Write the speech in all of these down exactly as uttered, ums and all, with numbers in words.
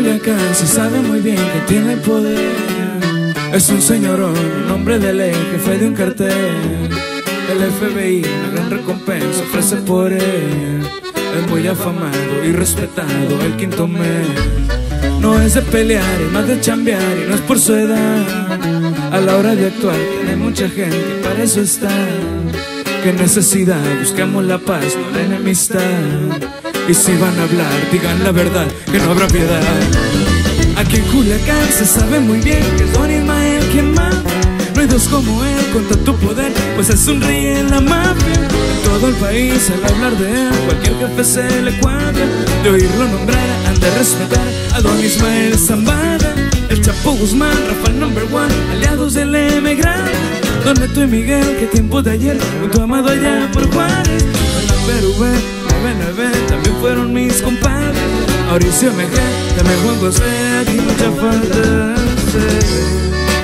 Culiacán se sabe muy bien que tiene poder. Es un señorón, un hombre de ley, jefe de un cartel. El F B I, una gran recompensa ofrece por él. Es muy afamado y respetado, el quinto mes. No es de pelear, es más de chambear, y no es por su edad. A la hora de actuar tiene mucha gente, para eso está. Qué necesidad, buscamos la paz, no la enemistad. Y si van a hablar, digan la verdad, que no habrá piedad. Aquí en Culiacán se sabe muy bien que es Don Ismael quien manda. No hay dos como él con tanto poder, pues es un rey en la mafia. En todo el país al hablar de él, cualquier jefe se le cuadra. De oírlo nombrar, han de respetar a Don Ismael Zambada. El Chapo Guzmán, Rafael number one, aliados del M grande. Don Neto y Miguel, que tiempo de ayer, junto a Amado allá por Juárez. En la Perú B, nueve nueve, también fueron mis compadres. Mauricio M G, también Juan José, aquí mucha falta hacer.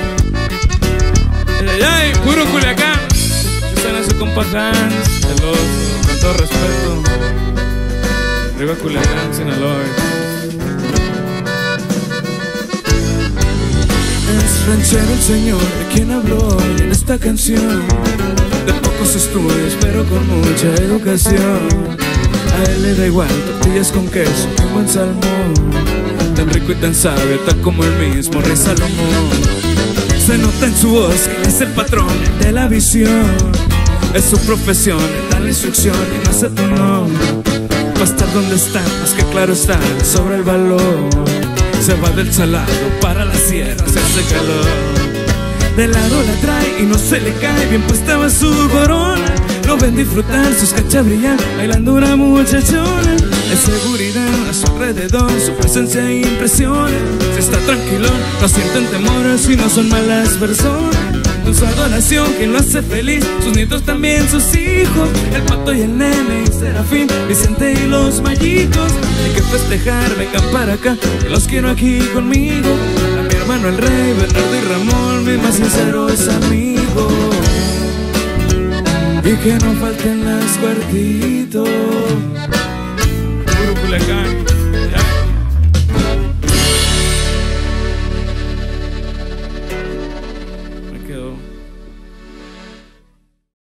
¡Ay, ay! ¡Puro Culiacán! Están a su compa Hans, saludos, con todo respeto. Arriba Culiacán, Sinaloa. Es ranchero el señor de quien habló en esta canción. De pocos estudios, pero con mucha educación. A él le da igual tortillas con queso y un buen salmón. Tan rico y tan sabio, tal como el mismo rey Salomón. Se nota en su voz que es el patrón de la visión. Es su profesión, le da la instrucción y no hace tu nombre. Va a estar donde está, más que claro está, sobre el valor. Se va del salado para la sierra, se hace calor. De lado la trae y no se le cae, bien puesta va su corona. Lo ven disfrutar, sus cachas brillan, bailando una muchachona. En seguridad a su alrededor, su presencia impresiona. Si está tranquilo, no sienten temores y no son malas personas. Con su adoración, quien lo hace feliz, sus nietos también, sus hijos. El Pato y el Nene y Serafín, Vicente y los Mallitos. Hay que festejar, vengan para acá, que los quiero aquí conmigo. A mi hermano el Rey, Bernardo y Ramón, mis más sinceros amigos. Y que no falten las cuartitos. Puro Culiacán.